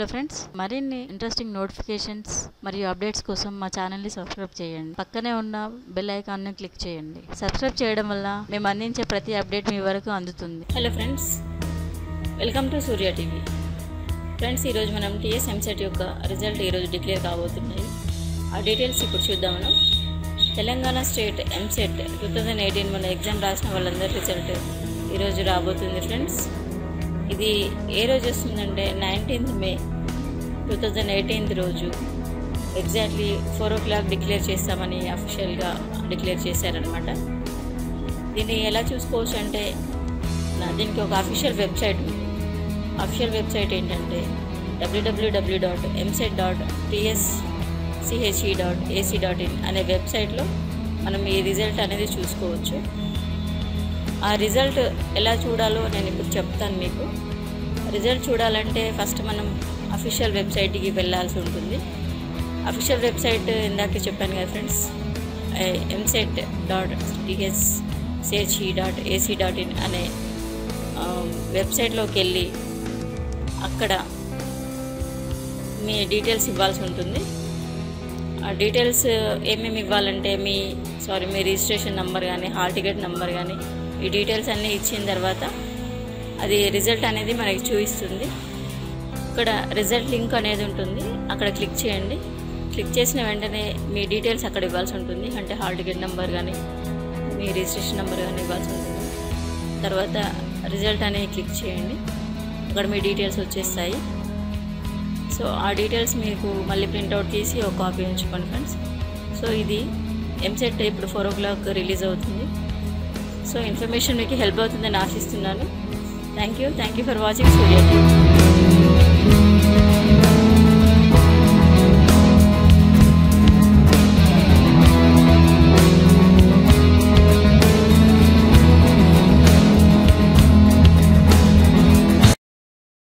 Hello friends, మరిన్ని interesting notifications మరియు updates కోసం మా ఛానల్ని సబ్స్క్రైబ్ చేయండి. పక్కనే ఉన్న బెల్ ఐకాన్ను క్లిక్ చేయండి. సబ్స్క్రైబ్ చేయడం వల్ల మేము అందించే ప్రతి అప్డేట్ మీ వరకు అందుతుంది. Hello friends, welcome to Surya TV. Friends, ఈరోజు మనం టీఎస్ ఎంసెట్ యొక్క రిజల్ట్ ఈరోజు డిక్లేర్ కాబోతున్నాయి. ఆ డీటెయిల్స్ ఇప్పుడు చూద్దాం. మనం తెలంగాణ స్టేట్ ఎంసెట్ 2018 మన ఎగ్జామ్ రాసిన వాళ్ళందరి రిజల్ట్ ఈరోజు రాబోతుంది. ఫ్రెండ్స్, ఇది ఏ రోజు వస్తుందంటే 19th May 2018 రోజు ఎగ్జాక్ట్లీ 4 o'clock డిక్లేర్ చేస్తామని అఫీషియల్గా డిక్లేర్ చేశారనమాట. దీన్ని ఎలా చూసుకోవచ్చు అంటే దీనికి ఒక అఫీషియల్ వెబ్సైట్ ఉంది. అఫీషియల్ వెబ్సైట్ ఏంటంటే www.mset.tschE.ac.in అనే వెబ్సైట్లో మనం ఈ రిజల్ట్ అనేది చూసుకోవచ్చు. ఆ రిజల్ట్ ఎలా చూడాలో నేను ఇప్పుడు చెప్తాను మీకు. రిజల్ట్ చూడాలంటే ఫస్ట్ మనం అఫీషియల్ వెబ్సైట్కి వెళ్ళాల్సి ఉంటుంది. అఫీషియల్ వెబ్సైట్ ఇందాక చెప్పాను కదా ఫ్రెండ్స్, mset.tschE.ac.in అనే వెబ్సైట్లోకి వెళ్ళి అక్కడ మీ డీటెయిల్స్ ఇవ్వాల్సి ఉంటుంది. ఆ డీటెయిల్స్ ఏమేమి ఇవ్వాలంటే మీ రిజిస్ట్రేషన్ నెంబర్ కానీ, హాల్ టికెట్ నెంబర్ కానీ, ఈ డీటెయిల్స్ అన్నీ ఇచ్చిన తర్వాత అది రిజల్ట్ అనేది మనకి చూపిస్తుంది. ఇక్కడ రిజల్ట్ లింక్ అనేది ఉంటుంది, అక్కడ క్లిక్ చేయండి. క్లిక్ చేసిన వెంటనే మీ డీటెయిల్స్ అక్కడ ఇవ్వాల్సి ఉంటుంది. అంటే హాల్ టికెట్ నెంబర్ కానీ, మీ రిజిస్ట్రేషన్ నెంబర్ కానీ ఇవ్వాల్సి ఉంటుంది. తర్వాత రిజల్ట్ అనేది క్లిక్ చేయండి, అక్కడ మీ డీటెయిల్స్ వచ్చేస్తాయి. సో ఆ డీటెయిల్స్ మీకు మళ్ళీ ప్రింట్అవుట్ తీసి ఒక కాపీ ఉంచుకోండి ఫ్రెండ్స్. సో ఇది ఎంసెట్ ఇప్పుడు 4 o'clock రిలీజ్ అవుతుంది. సో ఇన్ఫర్మేషన్ మీకు హెల్ప్ అవుతుందని ఆశిస్తున్నాను. Thank you for watching Surya TV.